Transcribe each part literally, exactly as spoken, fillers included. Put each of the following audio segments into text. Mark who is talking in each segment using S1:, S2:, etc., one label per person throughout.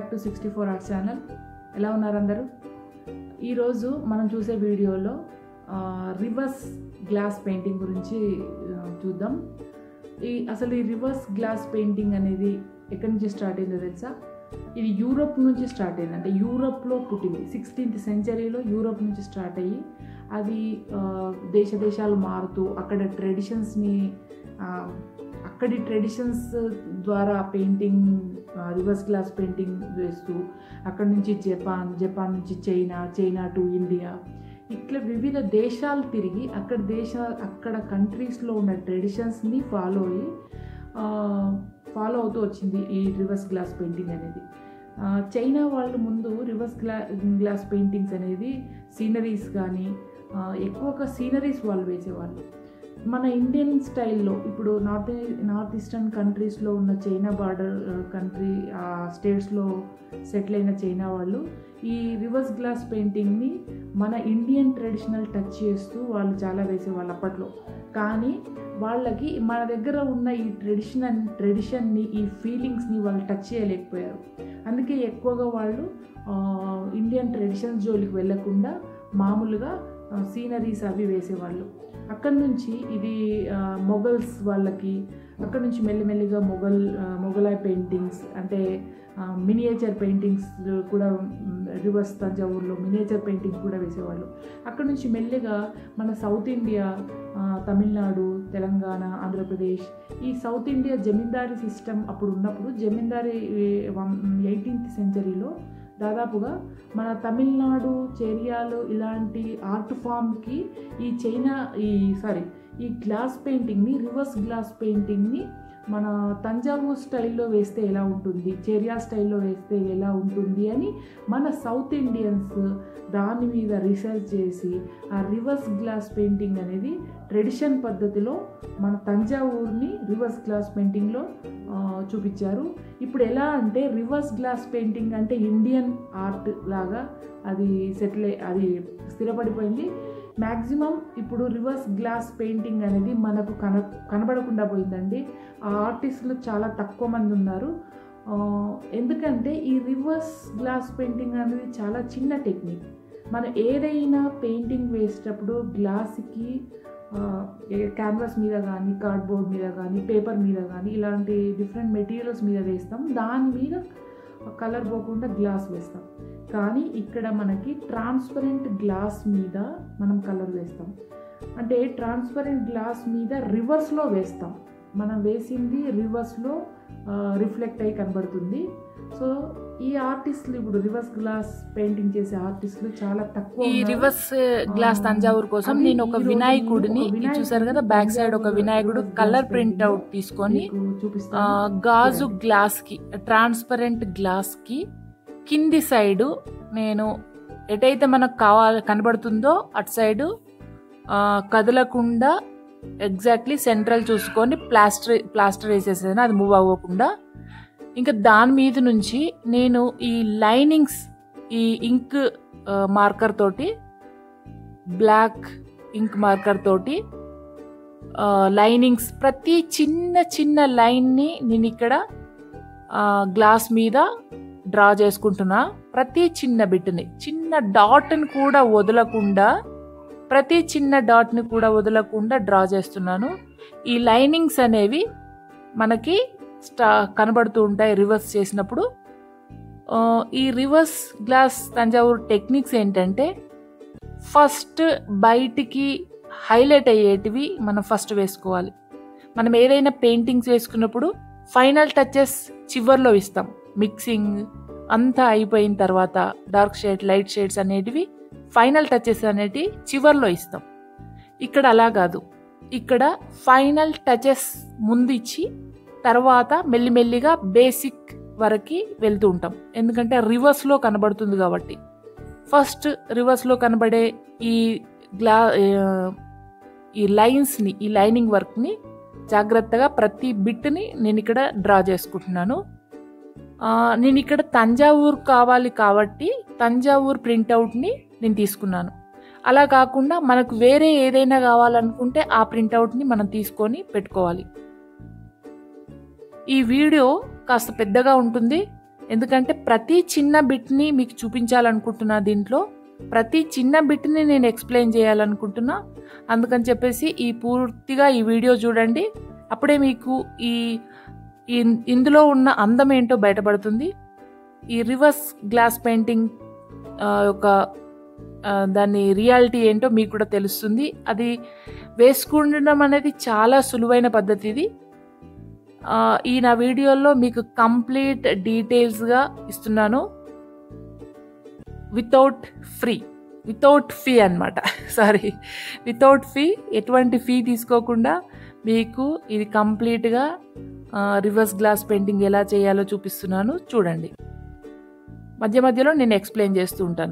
S1: Back to sixty four arts channel. ఎలా ఉన్నారు అందరూ? ఈరోజు మనం చూసే వీడియోలో రివర్స్ గ్లాస్ పెయింటింగ్ గురించి చూద్దాం. ఈ అసలు ఈ రివర్స్ గ్లాస్ పెయింటింగ్ అనేది ఎక్కడి నుంచి స్టార్ట్ అయిందో తెలుసా? ఇది యూరోప్ నుంచి స్టార్ట్ అయింది. అంటే యూరోప్లో పుట్టింది. సిక్స్టీన్త్ సెంచరీలో యూరోప్ నుంచి స్టార్ట్ అయ్యి అది దేశ దేశాలు మారుతూ అక్కడ ట్రెడిషన్స్ని అక్కడి ట్రెడిషన్స్ ద్వారా పెయింటింగ్ రివర్స్ గ్లాస్ పెయింటింగ్ వేస్తూ అక్కడి నుంచి జపాన్ జపాన్ నుంచి చైనా చైనా టు ఇండియా ఇట్లా వివిధ దేశాలు తిరిగి అక్కడ దేశ అక్కడ కంట్రీస్లో ఉన్న ట్రెడిషన్స్ని ఫాలో అయ్యి ఫాలో అవుతూ వచ్చింది ఈ రివర్స్ గ్లాస్ పెయింటింగ్ అనేది. చైనా వాళ్ళు ముందు రివర్స్ గ్లా గ్లాస్ పెయింటింగ్స్ అనేది సీనరీస్ కానీ ఎక్కువగా సీనరీస్ వాళ్ళు వేసేవాళ్ళు. మన ఇండియన్ స్టైల్లో ఇప్పుడు నార్త్ నార్త్ ఈస్టర్న్ కంట్రీస్లో ఉన్న చైనా బార్డర్ కంట్రీ స్టేట్స్లో సెటిల్ అయిన చైనా వాళ్ళు ఈ రివర్స్ గ్లాస్ పెయింటింగ్ని మన ఇండియన్ ట్రెడిషనల్ టచ్ చేస్తూ వాళ్ళు చాలా వేసేవాళ్ళు అప్పట్లో. కానీ వాళ్ళకి మన దగ్గర ఉన్న ఈ ట్రెడిషన్ ట్రెడిషన్ని ఈ ఫీలింగ్స్ని వాళ్ళు టచ్ చేయలేకపోయారు. అందుకే ఎక్కువగా వాళ్ళు ఇండియన్ ట్రెడిషన్స్ జోలికి వెళ్ళకుండా మామూలుగా సీనరీస్ అవి వేసేవాళ్ళు. అక్కడి నుంచి ఇది మొఘల్స్ వాళ్ళకి అక్కడ నుంచి మెల్లిమెల్లిగా మొఘల్ మొఘలాయ్ పెయింటింగ్స్ అంటే మినియేచర్ పెయింటింగ్స్ కూడా రివర్స్ తంజావూరులో మినియేచర్ పెయింటింగ్స్ కూడా వేసేవాళ్ళు. అక్కడ నుంచి మెల్లిగా మన సౌత్ ఇండియా తమిళనాడు తెలంగాణ ఆంధ్రప్రదేశ్ ఈ సౌత్ ఇండియా జమీందారీ సిస్టమ్ అప్పుడు ఉన్నప్పుడు జమీందారీ ఎయిటీన్త్ సెంచరీలో దాదాపుగా మన తమిళనాడు చేరియాలు ఇలాంటి ఆర్ట్ ఫామ్కి ఈ చైనా ఈ సారీ ఈ గ్లాస్ పెయింటింగ్ని రివర్స్ గ్లాస్ పెయింటింగ్ని మన తంజావూర్ స్టైల్లో వేస్తే ఎలా ఉంటుంది, చేరియా స్టైల్లో వేస్తే ఎలా ఉంటుంది అని మన సౌత్ ఇండియన్స్ దాని మీద రీసెర్చ్ చేసి ఆ రివర్స్ గ్లాస్ పెయింటింగ్ అనేది ట్రెడిషన్ పద్ధతిలో మన తంజావూర్ని రివర్స్ గ్లాస్ పెయింటింగ్లో చూపించారు. ఇప్పుడు ఎలా అంటే రివర్స్ గ్లాస్ పెయింటింగ్ అంటే ఇండియన్ ఆర్ట్ లాగా అది సెటిల్ అది స్థిరపడిపోయింది. మ్యాక్సిమం ఇప్పుడు రివర్స్ గ్లాస్ పెయింటింగ్ అనేది మనకు కన కనబడకుండా పోయిందండి. ఆ ఆర్టిస్టులు చాలా తక్కువ మంది ఉన్నారు. ఎందుకంటే ఈ రివర్స్ గ్లాస్ పెయింటింగ్ అనేది చాలా చిన్న టెక్నిక్. మనం ఏదైనా పెయింటింగ్ వేసేటప్పుడు గ్లాస్కి క్యాన్వాస్ మీద కానీ కార్డ్బోర్డ్ మీద కానీ పేపర్ మీద కానీ ఇలాంటి డిఫరెంట్ మెటీరియల్స్ మీద వేస్తాం. దాని మీద కలర్ పోకుండా గ్లాస్ వేస్తాం. కానీ ఇక్కడ మనకి ట్రాన్స్పరెంట్ గ్లాస్ మీద మనం కలర్ వేస్తాం. అంటే ట్రాన్స్పరెంట్ గ్లాస్ మీద రివర్స్లో వేస్తాం. మనం వేసింది రివర్స్లో రిఫ్లెక్ట్ అయ్యి కనబడుతుంది. సో ఈ ఆర్టిస్టులు ఇప్పుడు రివర్స్ గ్లాస్ పెయింటింగ్ చేసే ఆర్టిస్టులు చాలా తక్కువ.
S2: ఈ రివర్స్ గ్లాస్ తంజావూరు కోసం నేను ఒక వినాయకుడిని చూసారు కదా, బ్యాక్ సైడ్ ఒక వినాయకుడు కలర్ ప్రింట్ అవుట్ తీసుకొని గాజు గ్లాస్ కి ట్రాన్స్పరెంట్ గ్లాస్ కి కింది సైడు నేను ఎటైతే మనకు కావాలి కనబడుతుందో అటు సైడు కదలకుండా ఎగ్జాక్ట్లీ సెంట్రల్ చూసుకొని ప్లాస్టర్ ప్లాస్టర్ వేసేసాను, అది మూవ్ అవ్వకుండా. ఇంకా దాని మీద నుంచి నేను ఈ లైనింగ్స్ ఈ ఇంక్ మార్కర్ తోటి బ్లాక్ ఇంక్ మార్కర్ తోటి లైనింగ్స్ ప్రతి చిన్న చిన్న లైన్ని నేను ఇక్కడ గ్లాస్ మీద డ్రా చేసుకుంటున్నా. ప్రతి చిన్న బిట్ని చిన్న డాట్ని కూడా వదలకుండా ప్రతి చిన్న డాట్ని కూడా వదలకుండా డ్రా చేస్తున్నాను. ఈ లైనింగ్స్ అనేవి మనకి స్టా కనబడుతూ ఉంటాయి రివర్స్ చేసినప్పుడు. ఈ రివర్స్ గ్లాస్ తంజావూరు టెక్నిక్స్ ఏంటంటే ఫస్ట్ బయటికి హైలైట్ అయ్యేటివి మనం ఫస్ట్ వేసుకోవాలి. మనం ఏదైనా పెయింటింగ్స్ వేసుకున్నప్పుడు ఫైనల్ టచెస్ చివర్లో ఇస్తాం. మిక్సింగ్ అంతా అయిపోయిన తర్వాత డార్క్ షేడ్ లైట్ షేడ్స్ అనేటివి ఫైనల్ టచెస్ అనేటివి చివర్లో ఇస్తాం. ఇక్కడ అలా కాదు. ఇక్కడ ఫైనల్ టచెస్ ముందు ఇచ్చి తర్వాత మెల్లిమెల్లిగా బేసిక్ వరకు వెళ్తూ ఉంటాం. ఎందుకంటే రివర్స్లో కనబడుతుంది కాబట్టి ఫస్ట్ రివర్స్లో కనబడే ఈ గ్లా ఈ లైన్స్ని ఈ లైనింగ్ వర్క్ని జాగ్రత్తగా ప్రతి బిట్ని నేను ఇక్కడ డ్రా చేసుకుంటున్నాను. నేను ఇక్కడ తంజావూరు కావాలి కాబట్టి తంజావూరు ప్రింట్అవుట్ని నేను తీసుకున్నాను. అలా కాకుండా మనకు వేరే ఏదైనా కావాలనుకుంటే ఆ ప్రింట్అవుట్ని మనం తీసుకొని పెట్టుకోవాలి. ఈ వీడియో కాస్త పెద్దగా ఉంటుంది. ఎందుకంటే ప్రతి చిన్న బిట్ని మీకు చూపించాలనుకుంటున్నా, దీంట్లో ప్రతి చిన్న బిట్ని నేను ఎక్స్ప్లెయిన్ చేయాలనుకుంటున్నా. అందుకని చెప్పేసి ఈ పూర్తిగా ఈ వీడియో చూడండి, అప్పుడే మీకు ఈ ఇందులో ఉన్న అందం ఏంటో బయటపడుతుంది. ఈ రివర్స్ గ్లాస్ పెయింటింగ్ యొక్క దాని రియాలిటీ ఏంటో మీకు కూడా తెలుస్తుంది. అది వేసుకుండడం అనేది చాలా సులువైన పద్ధతి. ఇది ఈ నా వీడియోలో మీకు కంప్లీట్ డీటెయిల్స్గా ఇస్తున్నాను, వితౌట్ ఫ్రీ వితౌట్ ఫీ అనమాట సారీ వితౌట్ ఫీ ఎటువంటి ఫీ తీసుకోకుండా మీకు ఇది కంప్లీట్గా రివర్స్ గ్లాస్ పెయింటింగ్ ఎలా చేయాలో చూపిస్తున్నాను. చూడండి, మధ్య మధ్యలో నేను ఎక్స్ప్లెయిన్ చేస్తూ ఉంటాను.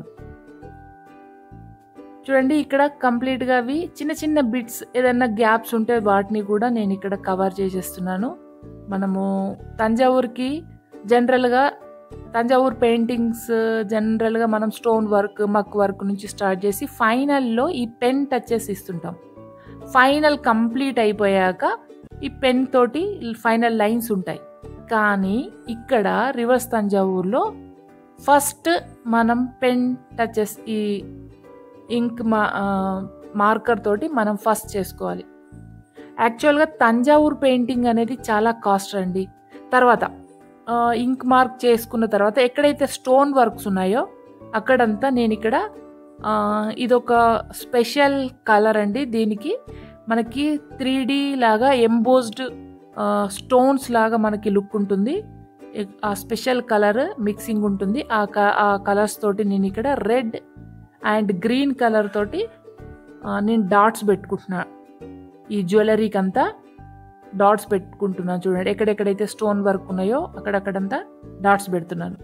S2: చూడండి, ఇక్కడ కంప్లీట్గా అవి చిన్న చిన్న బిట్స్ ఏదైనా గ్యాప్స్ ఉంటే వాటిని కూడా నేను ఇక్కడ కవర్ చేసేస్తున్నాను. మనము తంజావూర్కి జనరల్గా తంజావూర్ పెయింటింగ్స్ జనరల్గా మనం స్టోన్ వర్క్, మక్ వర్క్ నుంచి స్టార్ట్ చేసి ఫైనల్లో ఈ పెన్ టచెస్ ఇస్తుంటాం. ఫైనల్ కంప్లీట్ అయిపోయాక ఈ పెన్ తోటి ఫైనల్ లైన్స్ ఉంటాయి. కానీ ఇక్కడ రివర్స్ తంజావూర్లో ఫస్ట్ మనం పెన్ టచెస్ ఈ ఇంక్ మా మార్కర్ తోటి మనం ఫస్ట్ చేసుకోవాలి. యాక్చువల్గా తంజావూర్ పెయింటింగ్ అనేది చాలా కాస్ట్ అండి. తర్వాత ఇంక్ మార్క్ చేసుకున్న తర్వాత ఎక్కడైతే స్టోన్ వర్క్స్ ఉన్నాయో అక్కడంతా నేను ఇక్కడ ఇదొక స్పెషల్ కలర్ అండి. దీనికి మనకి త్రీ డీ లాగా ఎంబోస్డ్ స్టోన్స్ లాగా మనకి లుక్ ఉంటుంది. ఆ స్పెషల్ కలర్ మిక్సింగ్ ఉంటుంది. ఆ ఆ కలర్స్ తోటి నేను ఇక్కడ రెడ్ అండ్ గ్రీన్ కలర్ తోటి నేను డాట్స్ పెట్టుకుంటున్నా. ఈ జ్యువెలరీకి అంతా డాట్స్ పెట్టుకుంటున్నాను. చూడండి, ఎక్కడెక్కడైతే స్టోన్ వర్క్ ఉన్నాయో అక్కడక్కడంతా డాట్స్ పెడుతున్నాను.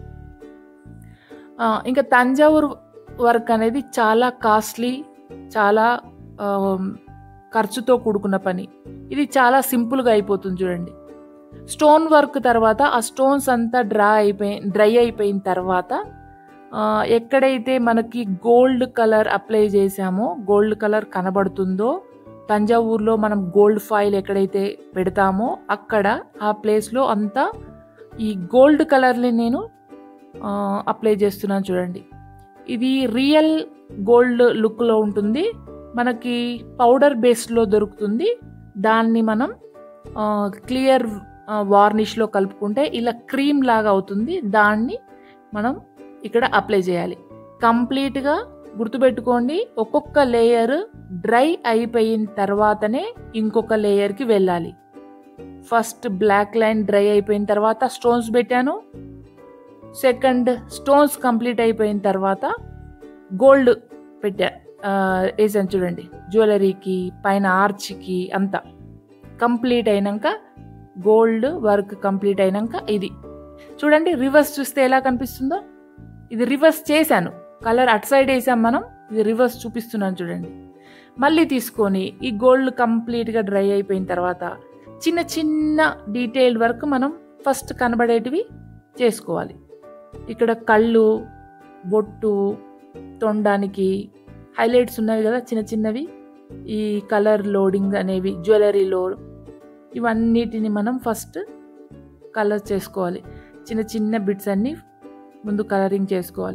S2: ఇంకా తంజావూర్ వర్క్ అనేది చాలా కాస్ట్లీ, చాలా ఖర్చుతో కూడుకున్న పని. ఇది చాలా సింపుల్గా అయిపోతుంది. చూడండి, స్టోన్ వర్క్ తర్వాత ఆ స్టోన్స్ అంతా డ్రా అయిపోయి డ్రై అయిపోయిన తర్వాత ఎక్కడైతే మనకి గోల్డ్ కలర్ అప్లై చేసామో, గోల్డ్ కలర్ కనబడుతుందో, తంజావూర్లో మనం గోల్డ్ ఫాయిల్ ఎక్కడైతే పెడతామో అక్కడ ఆ ప్లేస్లో అంతా ఈ గోల్డ్ కలర్ని నేను అప్లై చేస్తున్నాను. చూడండి, ఇది రియల్ గోల్డ్ లుక్లో ఉంటుంది. మనకి పౌడర్ బేస్లో దొరుకుతుంది. దాన్ని మనం క్లియర్ వార్నిష్లో కలుపుకుంటే ఇలా క్రీమ్ లాగా అవుతుంది. దాన్ని మనం ఇక్కడ అప్లై చేయాలి. కంప్లీట్గా గుర్తుపెట్టుకోండి, ఒక్కొక్క లేయర్ డ్రై అయిపోయిన తర్వాతనే ఇంకొక లేయర్కి వెళ్ళాలి. ఫస్ట్ బ్లాక్ లైన్ డ్రై అయిపోయిన తర్వాత స్టోన్స్ పెట్టాను. సెకండ్ స్టోన్స్ కంప్లీట్ అయిపోయిన తర్వాత గోల్డ్ పెట్టా వేసాను. చూడండి, జ్యువెలరీకి పైన ఆర్చ్కి అంతా కంప్లీట్ అయినాక గోల్డ్ వర్క్ కంప్లీట్ అయినాక ఇది చూడండి, రివర్స్ చూస్తే ఎలా కనిపిస్తుందో. ఇది రివర్స్ చేశాను, కలర్ అటు సైడ్ వేసాం మనం. ఇది రివర్స్ చూపిస్తున్నాను. చూడండి, మళ్ళీ తీసుకొని ఈ గోల్డ్ కంప్లీట్గా డ్రై అయిపోయిన తర్వాత చిన్న చిన్న డీటెయిల్డ్ వర్క్ మనం ఫస్ట్ కనబడేటివి చేసుకోవాలి. ఇక్కడ కళ్ళు, బొట్టు, తొండానికి హైలైట్స్ ఉన్నవి కదా చిన్న చిన్నవి, ఈ కలర్ లోడింగ్ అనేవి జ్యువెలరీలో ఇవన్నిటిని మనం ఫస్ట్ కలర్ చేసుకోవాలి. చిన్న చిన్న బిట్స్ అన్నీ ముందు కలరింగ్ చేసుకోవాలి.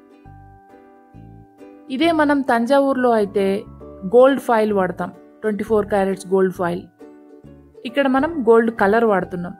S2: ఇదే మనం తంజావూర్లో అయితే గోల్డ్ ఫాయిల్ వాడతాం, twenty four carats gold foil. ఇక్కడ మనం గోల్డ్ కలర్ వాడుతున్నాం.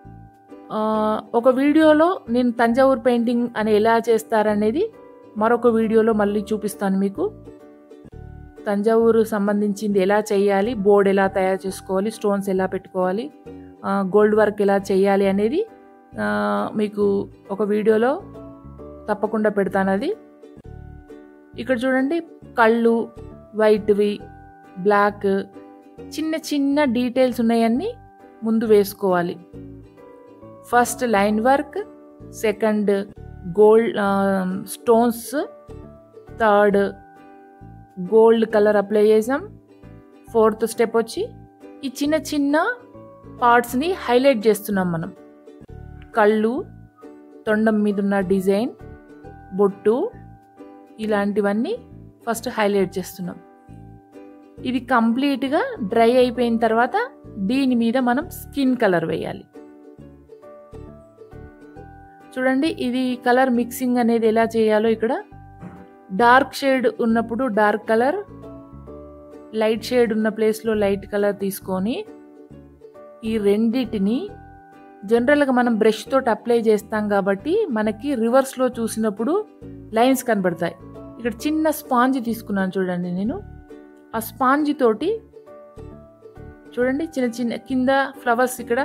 S2: ఒక వీడియోలో నేను తంజావూర్ పెయింటింగ్ అని ఎలా చేస్తారనేది మరొక వీడియోలో మళ్ళీ చూపిస్తాను మీకు. తంజావూరు సంబంధించింది ఎలా చేయాలి, బోర్డ్ ఎలా తయారు చేసుకోవాలి, స్టోన్స్ ఎలా పెట్టుకోవాలి, గోల్డ్ వర్క్ ఎలా చేయాలి అనేది మీకు ఒక వీడియోలో తప్పకుండా పెడతాను. అది ఇక్కడ చూడండి, కళ్ళు వైట్వి, బ్లాక్, చిన్న చిన్న డీటెయిల్స్ ఉన్నాయన్నీ ముందు వేసుకోవాలి. First line work, second gold stones, third gold colour apply చేసాం. ఫోర్త్ స్టెప్ వచ్చి ఈ చిన్న చిన్న పార్ట్స్ని హైలైట్ చేస్తున్నాం మనం. కళ్ళు, తొండం మీద ఉన్న డిజైన్, బొట్టు, ఇలాంటివన్నీ ఫస్ట్ హైలైట్ చేస్తున్నాం. ఇది కంప్లీట్గా డ్రై అయిపోయిన తర్వాత దీని మీద మనం స్కిన్ కలర్ వేయాలి. చూడండి ఇది కలర్ మిక్సింగ్ అనేది ఎలా చేయాలో ఇక్కడ డార్క్ షేడ్ ఉన్నప్పుడు డార్క్ కలర్, లైట్ షేడ్ ఉన్న ప్లేస్లో లైట్ కలర్ తీసుకొని ఈ రెండిటిని జనరల్గా మనం బ్రష్ తోటి అప్లై చేస్తాం కాబట్టి మనకి రివర్స్లో చూసినప్పుడు లైన్స్ కనబడతాయి. ఇక్కడ చిన్న స్పాంజ్ తీసుకున్నాను చూడండి నేను. ఆ స్పాంజ్ తోటి చూడండి చిన్న చిన్న కింద ఫ్లవర్స్ ఇక్కడ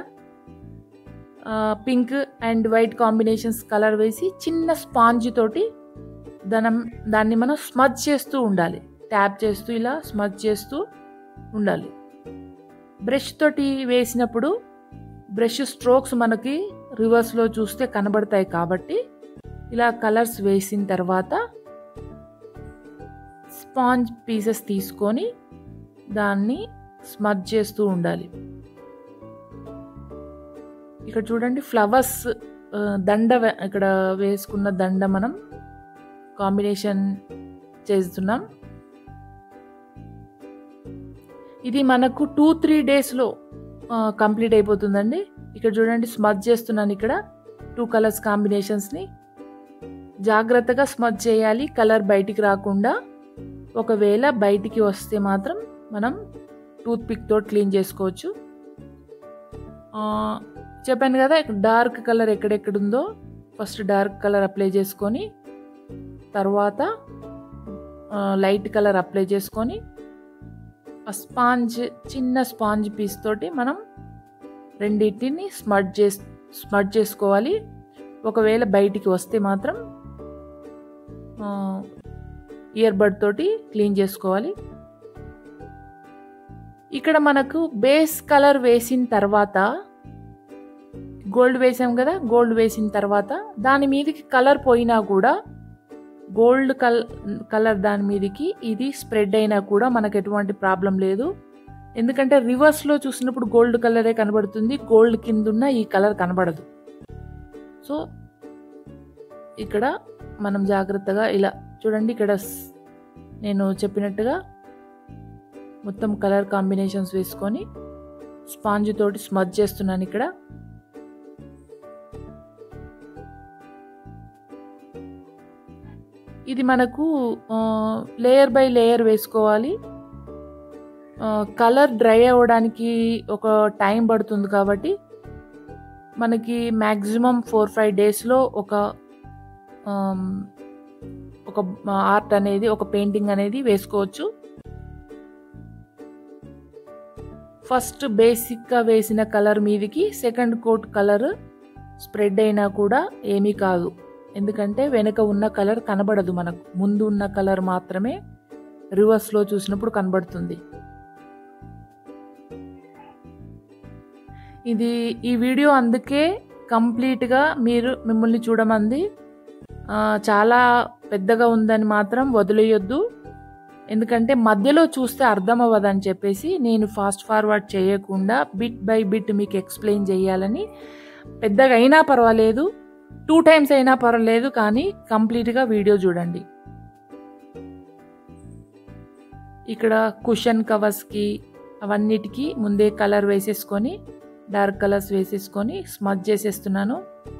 S2: pink and white combinations colour వేసి చిన్న స్పాంజ్ తోటి దాని దాన్ని మనం స్మజ్ చేస్తూ ఉండాలి. ట్యాప్ చేస్తూ ఇలా స్మజ్ చేస్తూ ఉండాలి. బ్రష్ తోటి వేసినప్పుడు బ్రష్ స్ట్రోక్స్ మనకి రివర్స్లో చూస్తే కనబడతాయి కాబట్టి ఇలా కలర్స్ వేసిన తర్వాత స్పాంజ్ పీసెస్ తీసుకొని దాన్ని స్మజ్ చేస్తూ ఉండాలి. ఇక్కడ చూడండి ఫ్లవర్స్ దండ ఇక్కడ వేసుకున్న దండ మనం కాంబినేషన్ చేస్తున్నాం. ఇది మనకు టూ త్రీ డేస్లో కంప్లీట్ అయిపోతుందండి. ఇక్కడ చూడండి స్మజ్ చేస్తున్నాను. ఇక్కడ టూ కలర్స్ కాంబినేషన్స్ని జాగ్రత్తగా స్మజ్ చేయాలి కలర్ బయటికి రాకుండా. ఒకవేళ బయటికి వస్తే మాత్రం మనం టూత్ పిక్ తోటి క్లీన్ చేసుకోవచ్చు. చెప్పాను కదా డార్క్ కలర్ ఎక్కడెక్కడుందో ఫస్ట్ డార్క్ కలర్ అప్లై చేసుకొని తర్వాత లైట్ కలర్ అప్లై చేసుకొని ఆ స్పాంజ్ చిన్న స్పాంజ్ పీస్ తోటి మనం రెండింటిని స్మడ్ చేసి స్మడ్ చేసుకోవాలి. ఒకవేళ బయటికి వస్తే మాత్రం ఇయర్ బడ్ తోటి క్లీన్ చేసుకోవాలి. ఇక్కడ మనకు బేస్ కలర్ వేసిన తర్వాత గోల్డ్ వేసాం కదా, గోల్డ్ వేసిన తర్వాత దాని మీదకి కలర్ పోయినా కూడా గోల్డ్ కల్ కలర్ దాని మీదకి ఇది స్ప్రెడ్ అయినా కూడా మనకు ఎటువంటి ప్రాబ్లం లేదు. ఎందుకంటే రివర్స్లో చూసినప్పుడు గోల్డ్ కలరే కనబడుతుంది, గోల్డ్ కింద ఉన్న ఈ కలర్ కనబడదు. సో ఇక్కడ మనం జాగ్రత్తగా ఇలా చూడండి. ఇక్కడ నేను చెప్పినట్టుగా మొత్తం కలర్ కాంబినేషన్స్ వేసుకొని స్పాంజ్ తోటి స్మజ్ చేస్తున్నాను. ఇక్కడ ఇది మనకు లేయర్ బై లేయర్ వేసుకోవాలి. కలర్ డ్రై అవ్వడానికి ఒక టైం పడుతుంది కాబట్టి మనకి మ్యాక్సిమం ఫోర్ ఫైవ్ డేస్లో ఒక ఒక ఆర్ట్ అనేది ఒక పెయింటింగ్ అనేది వేసుకోవచ్చు. ఫస్ట్ బేసిక్గా వేసిన కలర్ మీదకి సెకండ్ కోట్ కలర్ స్ప్రెడ్ అయినా కూడా ఏమీ కాదు. ఎందుకంటే వెనుక ఉన్న కలర్ కనబడదు, మనకు ముందు ఉన్న కలర్ మాత్రమే రివర్స్లో చూసినప్పుడు కనబడుతుంది. ఇది ఈ వీడియో అందుకే కంప్లీట్గా మీరు మిమ్మల్ని చూడమంది. చాలా పెద్దగా ఉందని మాత్రం వదిలేయొద్దు. ఎందుకంటే మధ్యలో చూస్తే అర్థం అవ్వదని చెప్పేసి నేను ఫాస్ట్ ఫార్వర్డ్ చేయకుండా బిట్ బై బిట్ మీకు ఎక్స్ప్లెయిన్ చేయాలని. పెద్దగా అయినా పర్వాలేదు, టూ టైమ్స్ అయినా పర్వాలేదు, కానీ కంప్లీట్గా వీడియో చూడండి. ఇక్కడ కుషన్ కవర్స్కి అవన్నిటికీ ముందే కలర్ వేసేసుకొని డార్క్ కలర్స్ వేసేసుకొని స్మజ్ చేసేస్తున్నాను.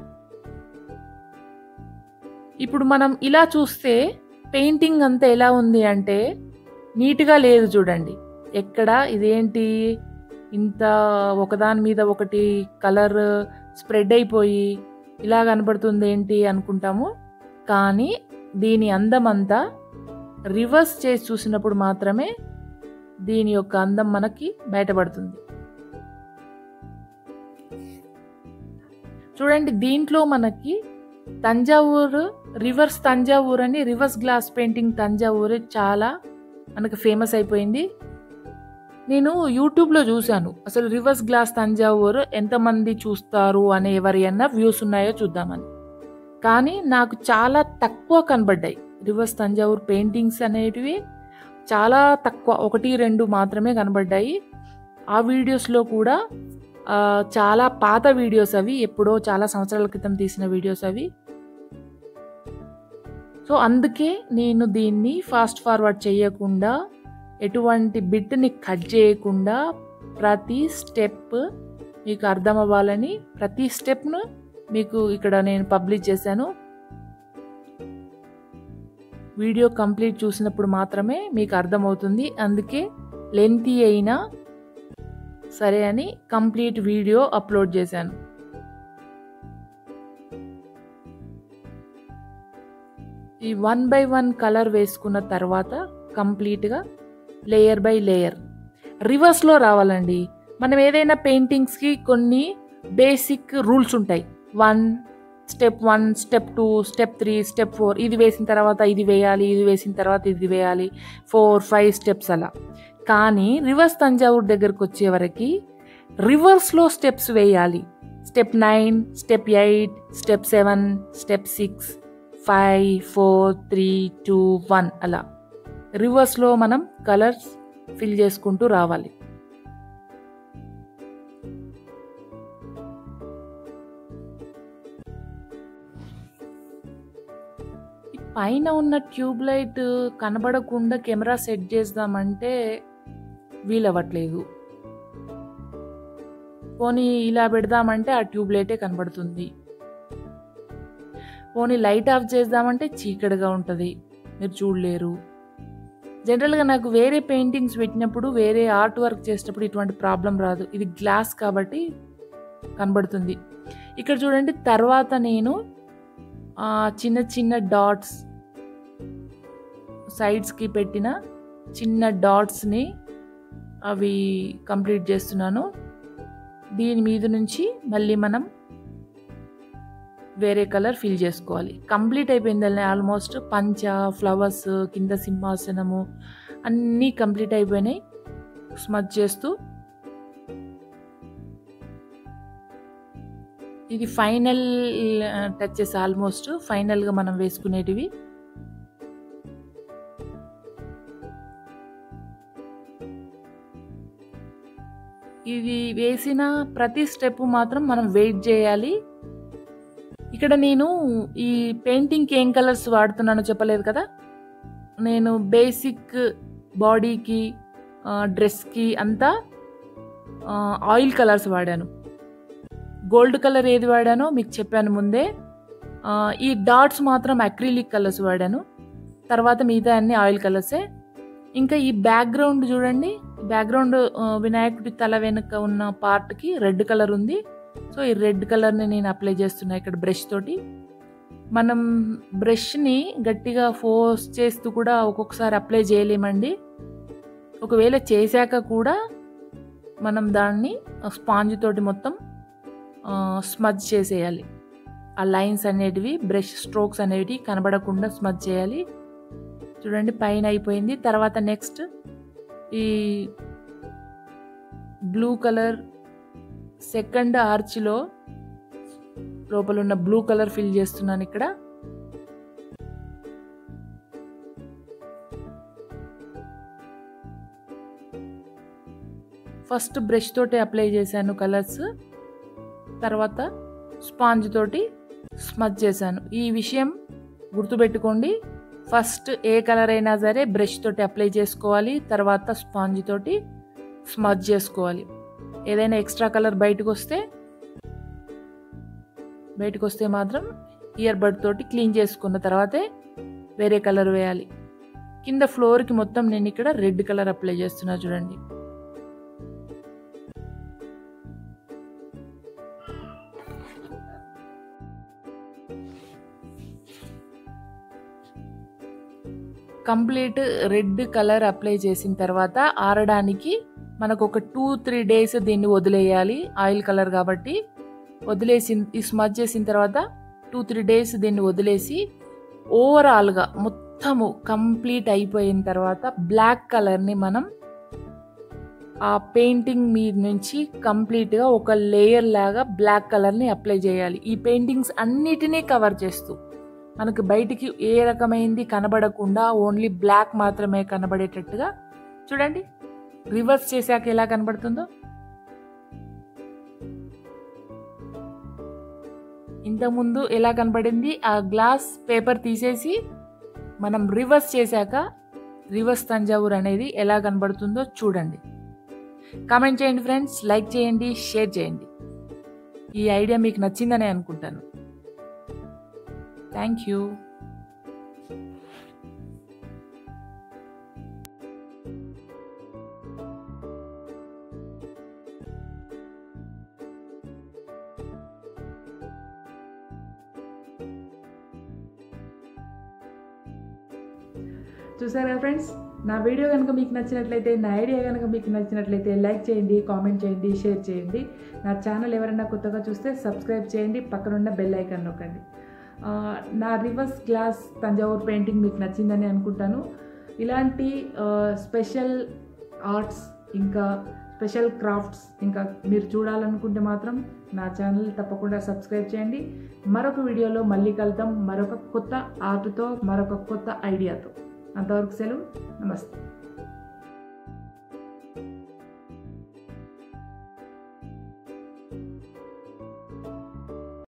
S2: ఇప్పుడు మనం ఇలా చూస్తే పెయింటింగ్ అంతా ఎలా ఉంది అంటే నీట్గా లేదు చూడండి. ఎక్కడ ఇదేంటి ఇంత ఒకదాని మీద ఒకటి కలర్ స్ప్రెడ్ అయిపోయి ఇలా కనబడుతుంది ఏంటి అనుకుంటాము. కానీ దీని అందం అంతా రివర్స్ చేసి చూసినప్పుడు మాత్రమే దీని యొక్క అందం మనకి బయటపడుతుంది. చూడండి దీంట్లో మనకి తంజావూరు రివర్స్ తంజావూరు అని రివర్స్ గ్లాస్ పెయింటింగ్ తంజావూరు చాలా మనకు ఫేమస్ అయిపోయింది. నేను యూట్యూబ్లో చూశాను అసలు రివర్స్ గ్లాస్ తంజావూరు ఎంతమంది చూస్తారు అనే ఎవరైనా వ్యూస్ ఉన్నాయో చూద్దామని. కానీ నాకు చాలా తక్కువ కనబడ్డాయి రివర్స్ తంజావూరు పెయింటింగ్స్ అనేటివి. చాలా తక్కువ, ఒకటి రెండు మాత్రమే కనబడ్డాయి. ఆ వీడియోస్లో కూడా చాలా పాత వీడియోస్ అవి, ఎప్పుడో చాలా సంవత్సరాల క్రితం తీసిన వీడియోస్ అవి. సో అందుకే నేను దీన్ని ఫాస్ట్ ఫార్వర్డ్ చేయకుండా ఎటువంటి బిట్ని కట్ చేయకుండా ప్రతి స్టెప్ మీకు అర్థం అవ్వాలని ప్రతి స్టెప్ను మీకు ఇక్కడ నేను పబ్లిష్ చేశాను. వీడియో కంప్లీట్ చూసినప్పుడు మాత్రమే మీకు అర్థమవుతుంది. అందుకే లెంతీ అయినా సరే అని కంప్లీట్ వీడియో అప్లోడ్ చేశాను. ఈ వన్ బై వన్ కలర్ వేసుకున్న తర్వాత కంప్లీట్గా లేయర్ బై లేయర్ రివర్స్లో రావాలండి. మనం ఏదైనా పెయింటింగ్స్కి కొన్ని బేసిక్ రూల్స్ ఉంటాయి. One step one step two step three step four ఇది వేసిన తర్వాత ఇది వేయాలి, ఇది వేసిన తర్వాత ఇది వేయాలి, ఫోర్ ఫైవ్ స్టెప్స్ అలా. కానీ రివర్స్ తంజావూరు దగ్గరకు వచ్చేవరకు రివర్స్లో స్టెప్స్ వేయాలి. Step nine step eight step seven step six five four three two one అలా రివర్స్లో మనం కలర్స్ ఫిల్ చేసుకుంటూ రావాలి. పైన ఉన్న ట్యూబ్ లైట్ కనబడకుండా కెమెరా సెట్ చేద్దామంటే వీలవ్వట్లేదు. పోనీ ఇలా పెడదామంటే ఆ ట్యూబ్ లైటే కనబడుతుంది. పోనీ లైట్ ఆఫ్ చేద్దామంటే చీకటిగా ఉంటుంది, మీరు చూడలేరు. జనరల్గా నాకు వేరే పెయింటింగ్స్ పెట్టినప్పుడు వేరే ఆర్ట్ వర్క్ చేసేటప్పుడు ఇటువంటి ప్రాబ్లం రాదు. ఇది గ్లాస్ కాబట్టి కనబడుతుంది. ఇక్కడ చూడండి, తర్వాత నేను చిన్న చిన్న డాట్స్ సైడ్స్కి పెట్టిన చిన్న డాట్స్ని అవి కంప్లీట్ చేస్తున్నాను. దీని మీద నుంచి మళ్ళీ మనం వేరే కలర్ ఫిల్ చేసుకోవాలి. కంప్లీట్ అయిపోయింది ఆల్మోస్ట్. పంచ, ఫ్లవర్స్, కింద సింహాసనము అన్నీ కంప్లీట్ అయిపోయినాయి. స్మచ్ చేస్తూ ఇది ఫైనల్ టచెస్, ఆల్మోస్ట్ ఫైనల్గా మనం వేసుకునేటివి. ఇది వేసిన ప్రతి స్టెప్ మాత్రం మనం వెయిట్ చేయాలి. ఇక్కడ నేను ఈ పెయింటింగ్కి ఏం కలర్స్ వాడుతున్నానో చెప్పలేదు కదా. నేను బేసిక్ బాడీకి డ్రెస్కి అంతా ఆయిల్ కలర్స్ వాడాను. గోల్డ్ కలర్ ఏది వాడానో మీకు చెప్పాను ముందే. ఈ డాట్స్ మాత్రం అక్రిలిక్ కలర్స్ వాడాను. తర్వాత మిగతా అన్ని ఆయిల్ కలర్సే. ఇంకా ఈ బ్యాక్గ్రౌండ్ చూడండి, బ్యాక్గ్రౌండ్ వినాయకుడి తల వెనుక ఉన్న పార్ట్కి రెడ్ కలర్ ఉంది. సో ఈ రెడ్ కలర్ని నేను అప్లై చేస్తున్నా ఇక్కడ బ్రష్ తోటి. మనం బ్రష్ని గట్టిగా ఫోర్స్ చేస్తూ కూడా ఒక్కొక్కసారి అప్లై చేయలేమండి. ఒకవేళ చేశాక కూడా మనం దాన్ని స్పాంజ్ తోటి మొత్తం స్మజ్ చేసేయాలి. ఆ లైన్స్ అనేటివి, బ్రష్ స్ట్రోక్స్ అనేవి కనబడకుండా స్మజ్ చేయాలి. చూడండి పైన అయిపోయింది. తర్వాత నెక్స్ట్ ఈ బ్లూ కలర్ సెకండ్ ఆర్చ్లో లోపల ఉన్న బ్లూ కలర్ ఫిల్ చేస్తున్నాను ఇక్కడ. ఫస్ట్ బ్రష్ తోటి అప్లై చేశాను కలర్స్, తర్వాత స్పాంజ్ తోటి స్మజ్ చేశాను. ఈ విషయం గుర్తుపెట్టుకోండి. ఫస్ట్ ఏ కలర్ అయినా సరే బ్రష్ తోటి అప్లై చేసుకోవాలి, తర్వాత స్పాంజ్ తోటి స్మజ్ చేసుకోవాలి. ఏదైనా ఎక్స్ట్రా కలర్ బయటకు వస్తే బయటకు వస్తే మాత్రం ఇయర్ బడ్ తోటి క్లీన్ చేసుకున్న తర్వాతే వేరే కలర్ వేయాలి. కింద ఫ్లోర్కి మొత్తం నేను ఇక్కడ రెడ్ కలర్ అప్లై చేస్తున్నా చూడండి. కంప్లీట్ రెడ్ కలర్ అప్లై చేసిన తర్వాత ఆరడానికి మనకు ఒక టూ త్రీ డేస్ దీన్ని వదిలేయాలి. ఆయిల్ కలర్ కాబట్టి వదిలేసి ఈ స్మజ్ చేసిన తర్వాత టూ త్రీ డేస్ దీన్ని వదిలేసి ఓవరాల్గా మొత్తము కంప్లీట్ అయిపోయిన తర్వాత బ్లాక్ కలర్ని మనం ఆ పెయింటింగ్ మీద నుంచి కంప్లీట్గా ఒక లేయర్ లాగా బ్లాక్ కలర్ని అప్లై చేయాలి. ఈ పెయింటింగ్స్ అన్నిటినీ కవర్ చేస్తూ మనకు బయటికి ఏ రకమైంది కనబడకుండా ఓన్లీ బ్లాక్ మాత్రమే కనబడేటట్టుగా చూడండి. రివర్స్ చేశాక ఎలా కనబడుతుందో, ఇంతకుముందు ఎలా కనబడింది ఆ గ్లాస్ పేపర్ తీసేసి మనం రివర్స్ చేశాక రివర్స్ తంజావూర్ అనేది ఎలా కనబడుతుందో చూడండి. కామెంట్ చేయండి ఫ్రెండ్స్, లైక్ చేయండి, షేర్ చేయండి. ఈ ఐడియా మీకు నచ్చిందనే అనుకుంటాను. Thank you.
S1: చూసారు కదా ఫ్రెండ్స్, నా వీడియో కనుక మీకు నచ్చినట్లయితే, నా ఐడియా కనుక మీకు నచ్చినట్లయితే లైక్ చేయండి, కామెంట్ చేయండి, షేర్ చేయండి. నా ఛానల్ ఎవరైనా కొత్తగా చూస్తే సబ్స్క్రైబ్ చేయండి, పక్కనున్న బెల్ ఐకాన్ నొక్కండి. నా రివర్స్ గ్లాస్ తంజావూరు పెయింటింగ్ మీకు నచ్చిందని అనుకుంటాను. ఇలాంటి స్పెషల్ ఆర్ట్స్ ఇంకా స్పెషల్ క్రాఫ్ట్స్ ఇంకా మీరు చూడాలనుకుంటే మాత్రం నా ఛానల్ తప్పకుండా సబ్స్క్రైబ్ చేయండి. మరొక వీడియోలో మళ్ళీ కలుద్దాం, మరొక కొత్త ఆర్ట్తో, మరొక కొత్త ఐడియాతో. అంతవరకు సెలవు. నమస్తే.